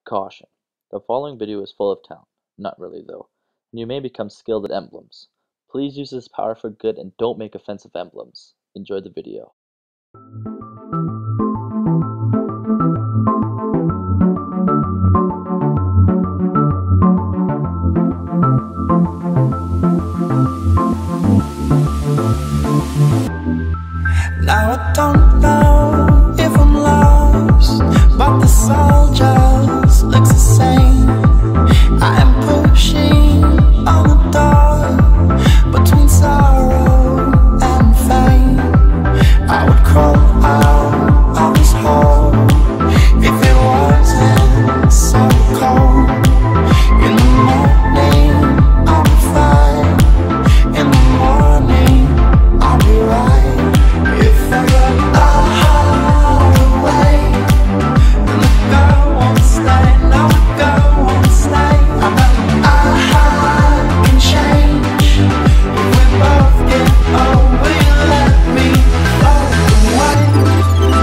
Caution: the following video is full of talent. Not really though, and you may become skilled at emblems. Please use this power for good and don't make offensive emblems. Enjoy the video. Now I don't know if I'm lost, but this all just looks the same. I am pushing on the door between sorrow and fame. I would crawl out of this hole if it wasn't so cold. In the morning I'll be fine. In the morning I'll be right. If I go away, then the girl won't stay. No, the girl won't stay. I know I can change. If we both get old, will you let me float away?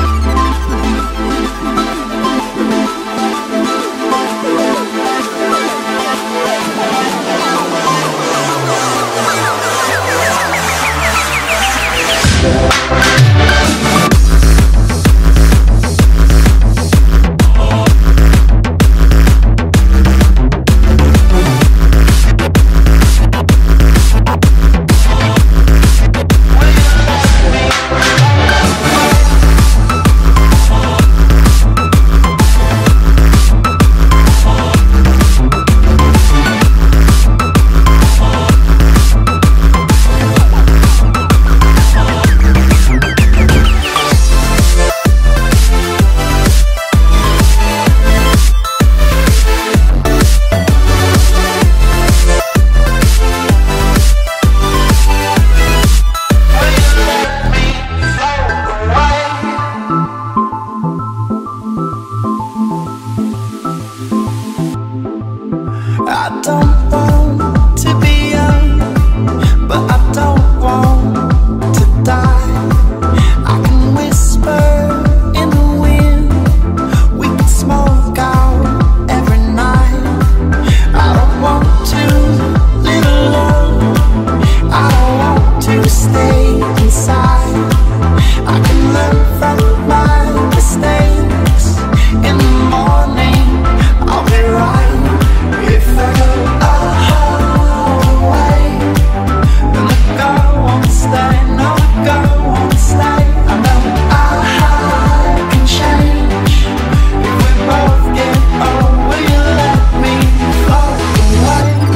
I don't want to be young, but I don't want to die. I can whisper in the wind, we can smoke out every night. I don't want to live alone, I don't want to stay inside. I can learn from my mistakes. In the morning I'll be right. If I go away, then the girl won't stay. No, the girl won't stay. I know I can change. If we both get old, will you let me float away?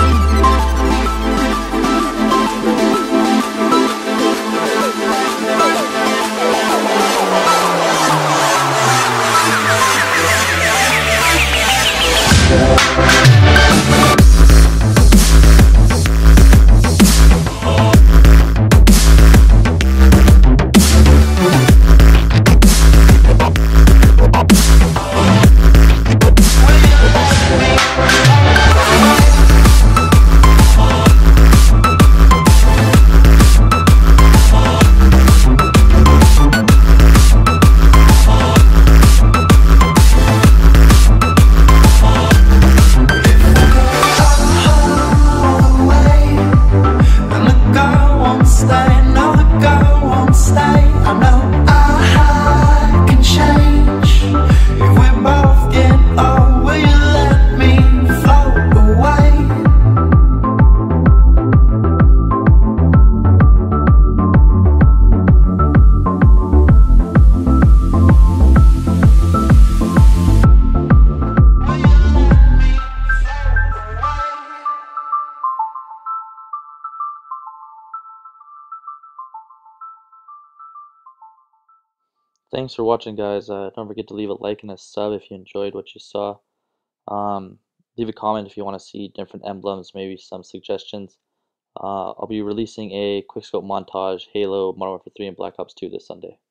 Thanks for watching, guys. Don't forget to leave a like and a sub if you enjoyed what you saw. Leave a comment if you want to see different emblems, maybe some suggestions. I'll be releasing a quickscope montage, Halo, Modern Warfare 3, and Black Ops 2 this Sunday.